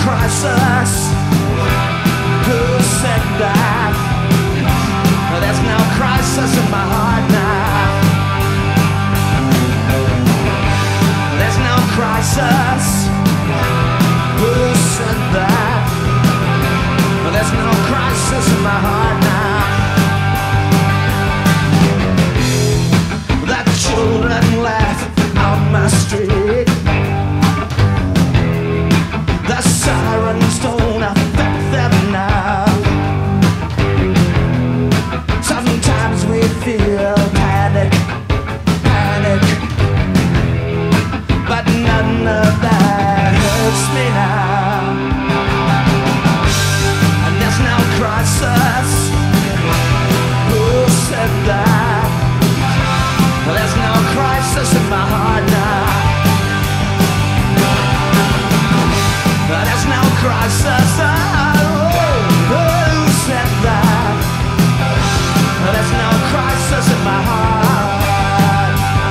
crisis. Who said that? There's no crisis in my heart now. There's no crisis. Who said that? There's no crisis in my heart now. The children laugh on my street. The sirens don't affect them now. Sometimes we feel panic, panic, but none of that hurts me now. And there's no crisis. Who said that? There's no crisis in my heart now. There's no crisis. Who said that? There's no crisis in my heart.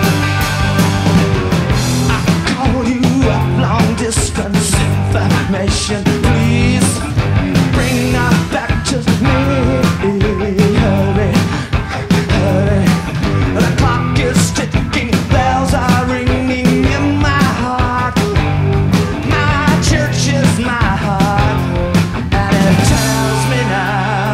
I call you up long distance information. Please bring her back to me. Hurry, hurry. The clock is ticking, bells are ringing in my heart. My church is my heart, and it tells me now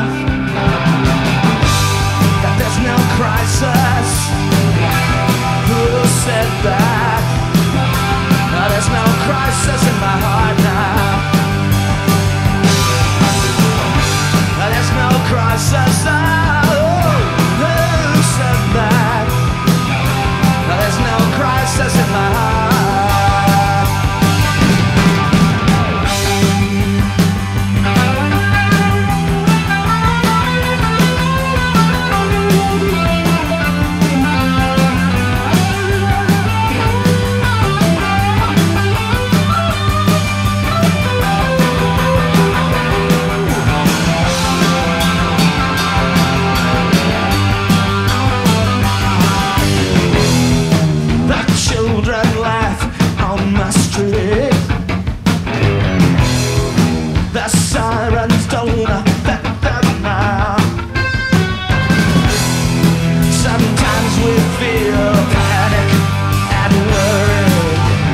that there's no crisis. Who said that? There's no crisis in my heart now. There's no crisis. Who said that? There's no crisis in my heart. The children laugh on my street. The sirens don't affect them now. Sometimes we feel panic and worry,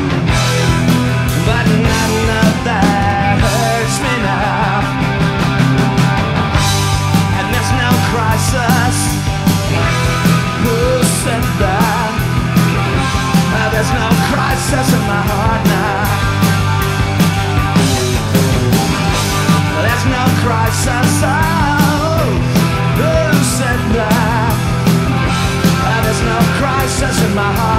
but none of that hurts me now. And there's no crisis. Who said that? There's no crisis in my heart now. There's no crisis. Who said that? There's no crisis in my heart.